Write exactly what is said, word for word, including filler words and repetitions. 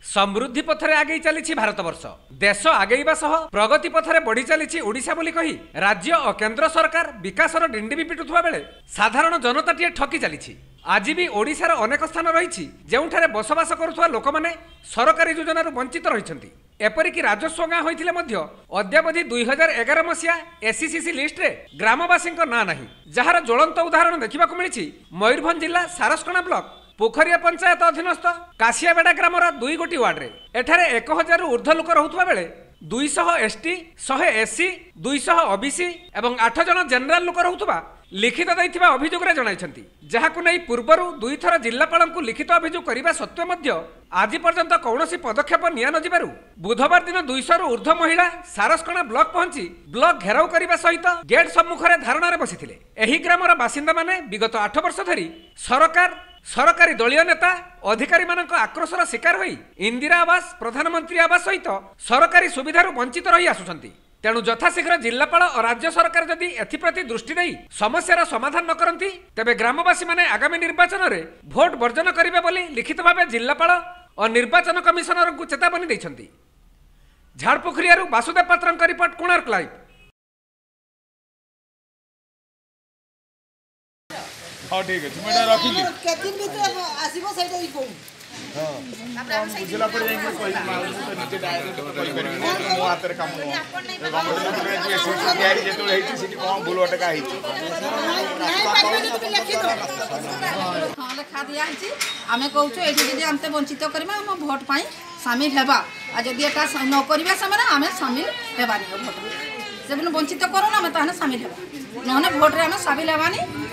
समृद्धि पथरे आगे चली भारत वर्ष देश आगेवा सह प्रगति पथरे बढ़ी चली ओडिशा बोली कही राज्य और केंद्र सरकार विकासर डिंडिबी पिटुवा बेले साधारण जनताटीए ठकी चली आज भी ओडिशार अनेक स्थान रही जोठारे बसवास करुवा लोक मैंने सरकारी योजन वंचित रही एपरिक राजस्व गाँ होते अद्यावधि दुई हजार एगार मसीहा एससीसी लिस्ट रे ग्रामवासी ना ना जार ज्वलंत उदाहरण देखा मिली मयूरभंज जिला सारसकणा ब्लॉक पोखरिया पंचायत अधीनस्थ काशियाबेड़ा ग्रामर दुई गोटी वार्ड रे एठारे एक हजार ऊर्ध्व लोक रहुवा बेले दुईश एसटी शहे एससी दुईश ओबीसी एवं आठ जन जेनेराल लोक रहुवा लिखित दैथिबा अभियोग रे जणाइछंती जहाकु नै पूर्वरु दुई थर जिल्लापालंकु लिखित अभियोग करिबा सत्वे मध्य आज पर्यंत कौनसी पदक्षेप निया न जिबारु बुधवार दिन दुईश रु ऊर्ध्व महिला सारसकणा ब्लॉक पहुंची ब्लॉक घेराव करने सहित गेट सम्मुखरे धारणा रे बसिथिले एही ग्रामर बासिंदा माने विगत आठ वर्ष धरी सरकार सरकारी दलीय नेता अधिकारी मानक आक्रोशर शिकार होई इंदिरा आवास प्रधानमंत्री आवास सहित सरकारी सुविधार वंचित रही आसुछंती तेणु यथाशीघ्र जिल्लापाल और राज्य सरकार जदि एथिप्रति दृष्टि नहीं समस्यार समाधान न करती तेबे ग्रामवासी माने आगामी निर्वाचन रे भोट वर्जन करिवे बोली लिखित भावे जिल्लापाल और निर्वाचन कमिशनर को चेतावनी दैछंती। झाड़पोखरियारू वासुदेव पात्रंक रिपोर्ट कोणार्क लाइव। हाँ ठीक है मैं रखिली केतिन भीतर आसीबो सेटा ही कहू हां बुझला पड़ जाई कोई माल तो नीचे डायरेक्ट कोई करी मो हाथ रे काम नो गवर्नमेंट रे जे सोची यारी जे तो हेची सिटी कोन भूल अटका हेची नहीं पाइबे तो लिखि दो हां लिखा दिया हेची हमें कहू छ एठी जे हमते वंचित करबा हम वोट पाई शामिल हेबा आ जदी एटा न करबा समय हमें शामिल हेबानी वोट से वंचित करू ना हम ताने शामिल हेबा नहने वोट रे हमें शामिल हेबानी